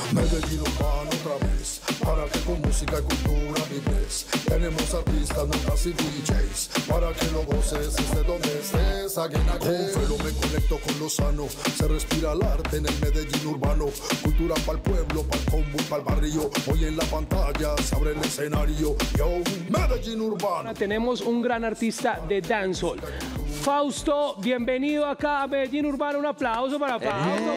Medellín urbano otra vez, para que con música y cultura vives. Tenemos artistas, notas y DJs, para que lo goces desde donde estés. Again, again. Con Felo me conecto con lo sano, se respira el arte en el Medellín urbano. Cultura pa'l pueblo, pa'l combo y pa'l barrio. Hoy en la pantalla se abre el escenario. Yo, Medellín urbano. Ahora tenemos un gran artista de dancehall. Fausto, bienvenido acá a Medellín Urbano. Un aplauso para Fausto.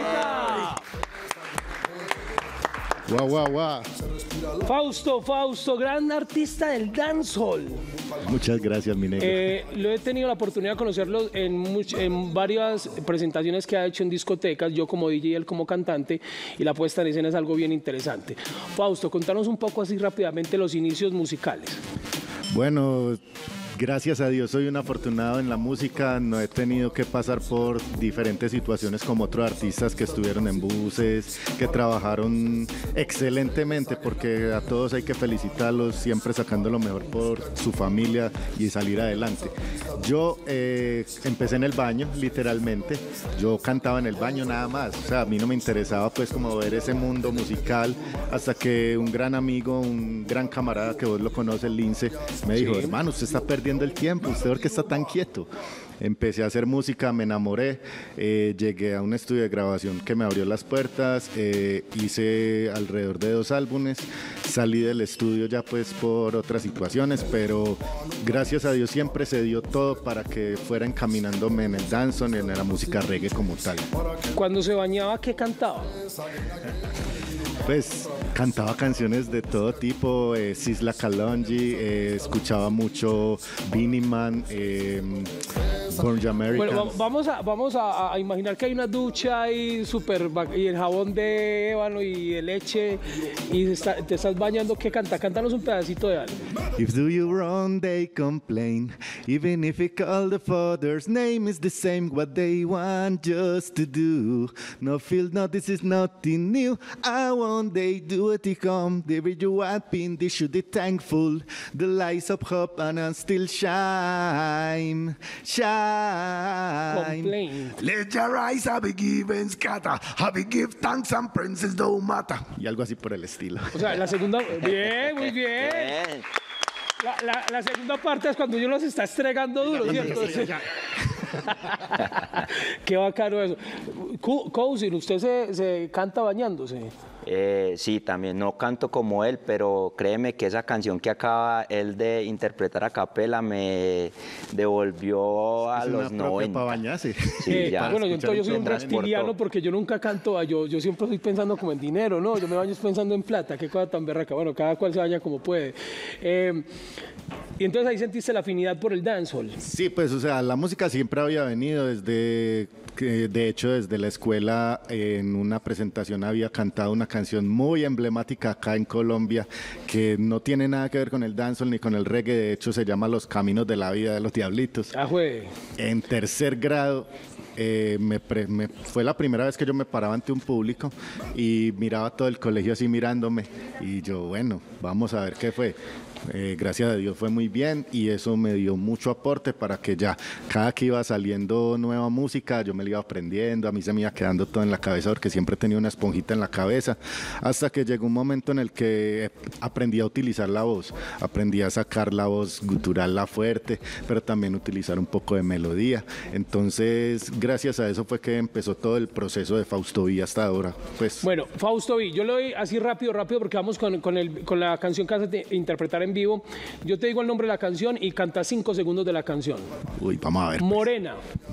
Guau. Fausto, gran artista del dancehall. Muchas gracias, mi negro. Lo he tenido la oportunidad de conocerlo en varias presentaciones que ha hecho en discotecas, yo como DJ y él como cantante, y la puesta en escena es algo bien interesante. Fausto, contanos un poco así rápidamente los inicios musicales. Bueno, gracias a Dios soy un afortunado en la música, no he tenido que pasar por diferentes situaciones como otros artistas que estuvieron en buses, que trabajaron excelentemente, porque a todos hay que felicitarlos, siempre sacando lo mejor por su familia y salir adelante. Yo empecé en el baño, literalmente, yo cantaba en el baño nada más, o sea, a mí no me interesaba pues como ver ese mundo musical, hasta que un gran amigo, un gran camarada que vos lo conoces, Lince, me dijo, hermano, usted está perdiendo el tiempo, ¿usted por qué está tan quieto? Empecé a hacer música, me enamoré, llegué a un estudio de grabación que me abrió las puertas, hice alrededor de 2 álbumes, salí del estudio ya pues por otras situaciones, pero gracias a Dios siempre se dio todo para que fuera encaminándome en el dancehall, en la música reggae como tal. Cuando se bañaba, ¿qué cantaba? Pues cantaba canciones de todo tipo, Sisla Kalonji, escuchaba mucho Beenie Man, Born American. Bueno, vamos a imaginar que hay una ducha y y el jabón de ébano y de leche y te estás bañando. ¿Qué canta? Cántanos un pedacito de algo. If do you wrong, they complain. Even if you call the father's name is the same, what they want just to do. No feel no, this is nothing new. I want they do it, they come. They be you happy, they should be thankful. The lights of hope and still shine. Complain. Let your eyes have a give and scatter, have a give thanks and praises don't matter. Y algo así por el estilo. O sea, la segunda... Bien, muy bien. La segunda parte es cuando uno los está estregando duro, ¿cierto? Qué bacano eso. Cousin, ¿usted se canta bañándose? Sí, también no canto como él, pero créeme que esa canción que acaba él de interpretar a capela me devolvió a los 90. Para bañarse. Sí, ya. Bueno, yo soy un reptiliano porque yo nunca canto, yo siempre estoy pensando como en dinero, ¿no? Yo me baño pensando en plata, qué cosa tan berraca. Bueno, cada cual se baña como puede. Y entonces ahí sentiste la afinidad por el dancehall. Sí, pues, o sea, la música siempre había venido de hecho, desde la escuela, en una presentación había cantado una canción muy emblemática acá en Colombia, que no tiene nada que ver con el dancehall ni con el reggae, de hecho se llama Los Caminos de la Vida de los Diablitos. Ah, güey. En tercer grado, fue la primera vez que yo me paraba ante un público y miraba todo el colegio así mirándome, y yo, bueno, vamos a ver qué fue. Gracias a Dios fue muy bien y eso me dio mucho aporte para que ya cada que iba saliendo nueva música yo me la iba aprendiendo, a mí se me iba quedando todo en la cabeza porque siempre tenía una esponjita en la cabeza, hasta que llegó un momento en el que aprendí a utilizar la voz, aprendí a sacar la voz gutural, la fuerte, pero también utilizar un poco de melodía. Entonces gracias a eso fue que empezó todo el proceso de Fausto V hasta ahora. Pues. Bueno, Fausto V, yo lo doy así rápido porque vamos con la canción que vas a interpretar en vivo. Yo te digo el nombre de la canción y canta 5 segundos de la canción. Uy, vamos a ver. Pues. Morena.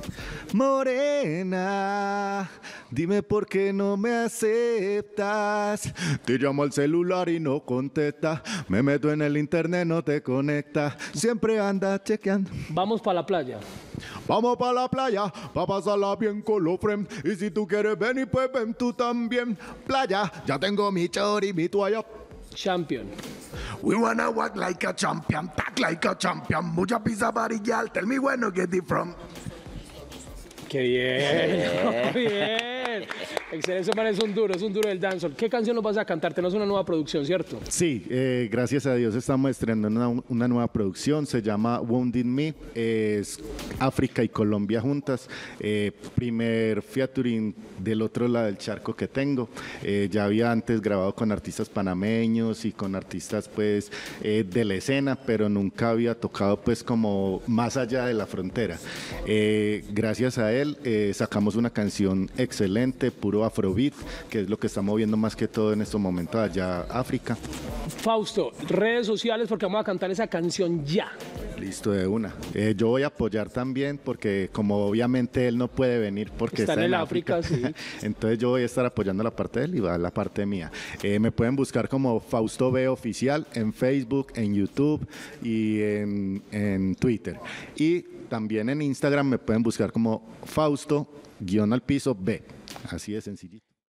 Morena, dime por qué no me aceptas. Te llamo al celular y no contesta. Me meto en el internet, no te conecta. Siempre anda chequeando. Vamos para la playa. Vamos para la playa, pa' pasarla bien con los friends. Y si tú quieres venir, pues ven tú también. Playa, ya tengo mi chor y mi toalla. Champion. We wanna walk like a champion, talk like a champion. Mucha pizza body, girl. Tell me where to get it from. ¡Qué bien! ¡Qué bien! Excelente, ese man es un duro del dancehall. ¿Qué canción nos vas a cantar? Tenemos una nueva producción, ¿cierto? Sí, gracias a Dios estamos estrenando una nueva producción, se llama Wounded Me, es África y Colombia juntas, primer featuring del otro lado del charco que tengo. Ya había antes grabado con artistas panameños y con artistas pues de la escena, pero nunca había tocado pues como más allá de la frontera. Gracias a él sacamos una canción excelente, puro afrobeat, que es lo que está moviendo más que todo en estos momentos allá África. Fausto, redes sociales porque vamos a cantar esa canción ya. Listo, de una. Yo voy a apoyar también porque como obviamente él no puede venir porque está en el África, sí. Entonces yo voy a estar apoyando la parte de él y va la parte mía. Me pueden buscar como Fausto B Oficial en Facebook, en YouTube y en Twitter. Y también en Instagram me pueden buscar como Fausto_B. Así de sencillito.